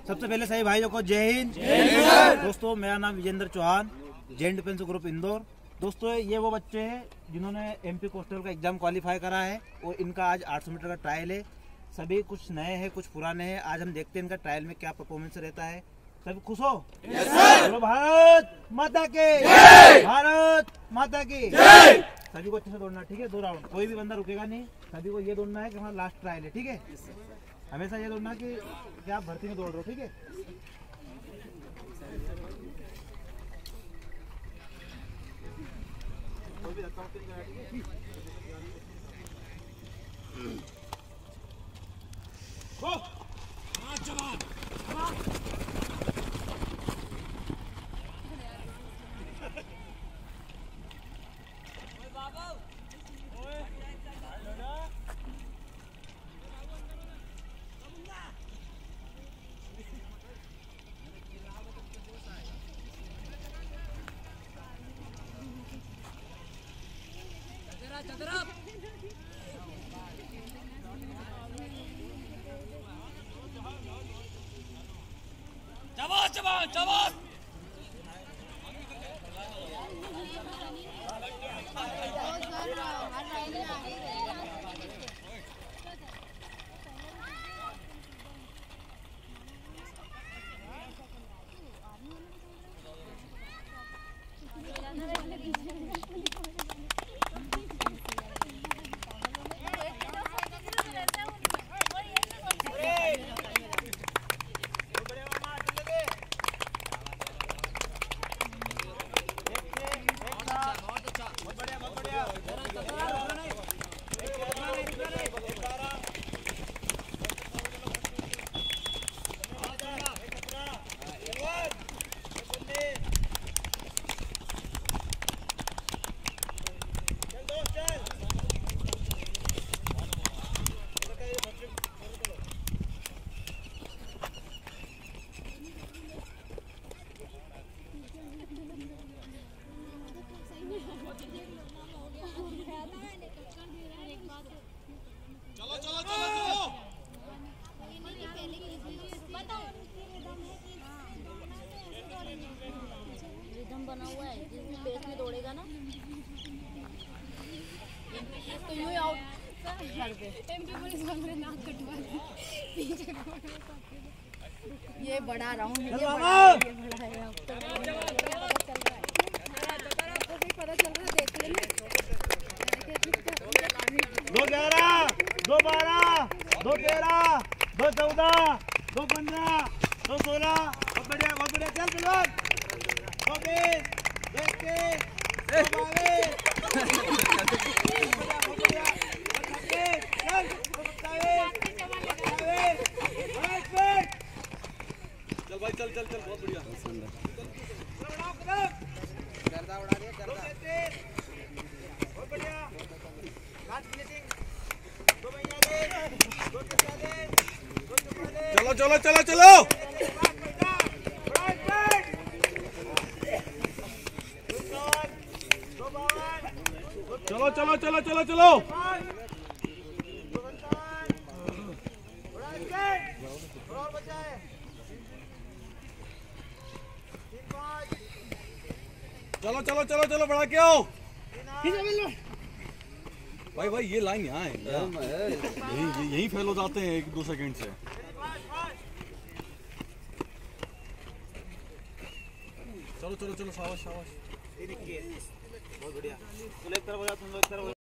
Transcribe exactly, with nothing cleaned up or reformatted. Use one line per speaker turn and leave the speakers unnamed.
सबसे पहले सभी भाइयों को जय हिंद। दोस्तों मेरा नाम विजेंद्र चौहान, जैन डिफेंस ग्रुप इंदौर। दोस्तों ये वो बच्चे हैं जिन्होंने एमपी कोस्टल का एग्जाम क्वालिफाई करा है और इनका आज आठ सौ मीटर का ट्रायल है। सभी कुछ नए हैं कुछ पुराने हैं। आज हम देखते हैं इनका ट्रायल में क्या परफॉर्मेंस रहता है। सभी खुश हो? yes, sir. भारत माता की भारत माता की सभी को अच्छे से दौड़ना, ठीक है? दो राउंड, कोई भी बंदा रुकेगा नहीं। सभी को ये दौड़ना है कि हमारा लास्ट ट्रायल है, ठीक है? हमेशा ये दौड़ना कि क्या आप भर्ती में दौड़ रहे हो, ठीक है? कोई भी धक्का मत करना, ठीक है? गो जवान
जवान जवान जवान चलो चलो चलो चलो
रिदम बना हुआ है, जिस भी पेस में दौड़ेगा ना तो यूं आउट कर दे। एमपी पुलिस वाले नाक कटवा दे पीछे। ये बड़ा राउंड है, ये बड़ा है, ये बड़ा है। अब तो चल रहा है, तो भी पता चल रहा है, देख लेंगे।
दो ग्यारह, दो बारह, दो तेरह, दो चौदह, दो पंद्रह, दो सोलह। बहुत बढ़िया बहुत बढ़िया। चल चल दो बीस, दो इक्कीस, दो बाईस,
चल भाई चल चल चल बहुत बढ़िया।
गर्दा उड़ा दिया गर्दा। बहुत बढ़िया।
चलो चलो चलो चलो चलो चलो चलो चलो चलो चलो चलो चलो चलो बढ़ा के आओ भाई। भाई ये लाइन यहाँ है, यही यही फेल हो जाते हैं एक दो सेकंड से। चलो चलो चलो शाबाश शाबाश।
बहुत बढ़िया। तुम एक तरफ हो जा, तुम एक तरफ हो जा।